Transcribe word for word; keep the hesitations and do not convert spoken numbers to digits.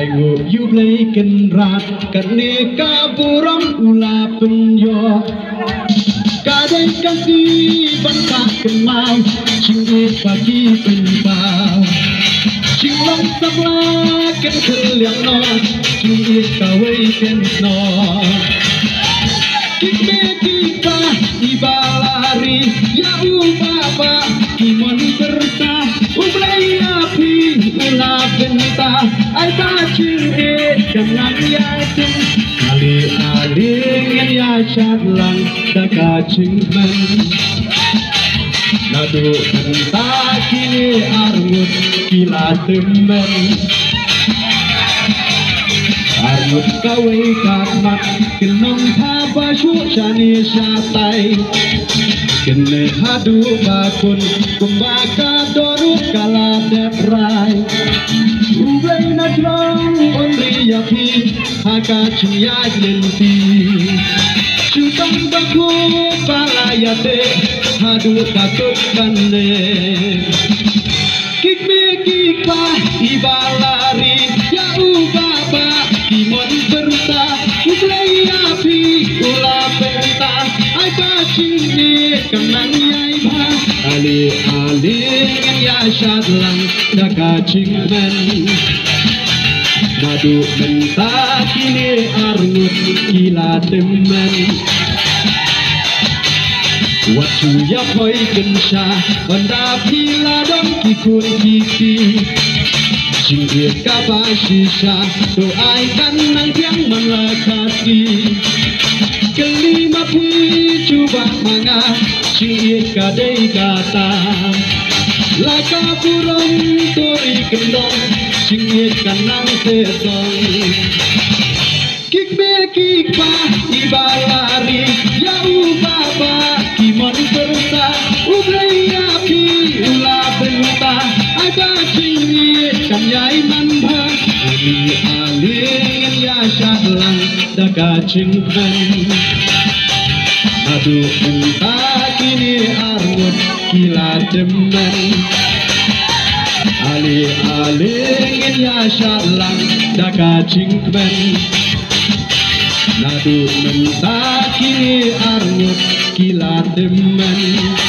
ngủ yêu lấy kinh rạt cắt nê ca bù rong ula penyo ca đây ca si ban ca kinh mai chinh đi pagi penbao chinh long sắp la kinh khơi liang no chinh đi ca vây kinh no kikme kita ibalari ya ubaba kimon berta ublai api ula benta ai ta ching e dengan ya ching ali ali yang ya chatlang daga ching men nadu benta kini armut kila temen armut kawai karmat kinong thaba shu chani shatai kinne hadu bakun kumbaka doru kala deprai ublai na jlong onri yapi haka chiya lenti chutang baku palayate hadu takut kanne kikme kikpa ibalari ya ubaba kimon berta ublai api ula benta ai ba chini kanang yai ba ali ali ya shadlang daga chingmen nadu benta kini arnut kila temen Watu ya poi kensha Wanda pila don kikun kiki Singir kaba shisha Doai kan nang tiang melekati Kelima pui cuba manga Singir kadai kata Laka burung tori kendong Singir kanang sedong Kikbe kikpa ibalari Ya ubaba kimon berta ublai api ula benta ada cini kan yai manba ali ali ya shadlang daga cingkan adu benta kini armut kila demen ali ali ya shadlang daga cingkan nadu benta kini armut kila demen